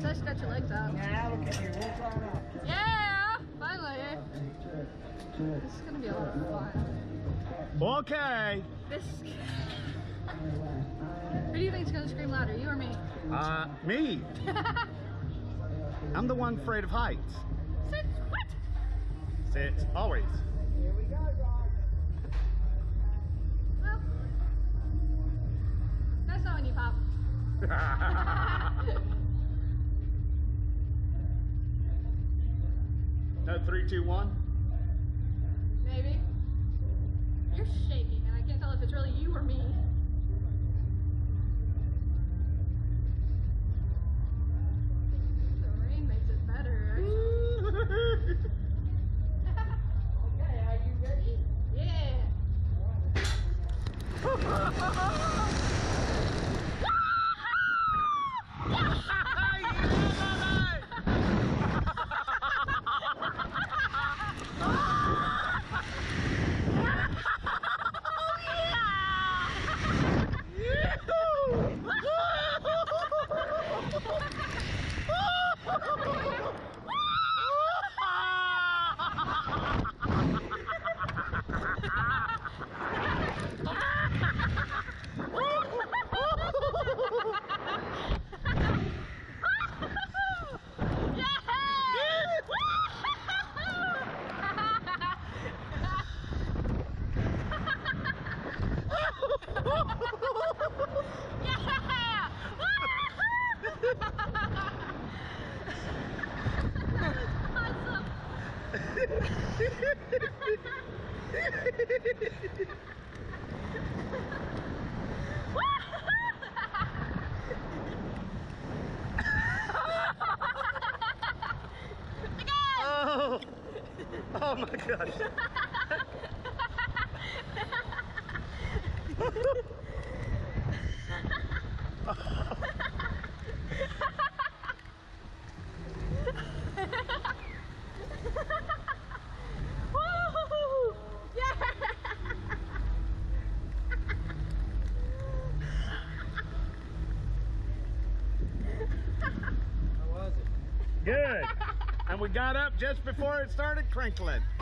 Nice, got your legs out. Yeah, look at you. We'll climb up. Yeah, finally. This is gonna be a lot of fun. Okay. This. Who do you think's gonna scream louder, you or me? Me. I'm the one afraid of heights. Sit. What? Sit. Always. Here we go, guys. Well, that's not when you pop. No, 3, 2, 1. Maybe. You're shaking, and I can't tell if it's really you or me. The rain makes it better, actually. Okay, are you ready? Yeah. Oh my gosh. Woo! Yeah! How was it? Good. And we got up just before it started crinkling.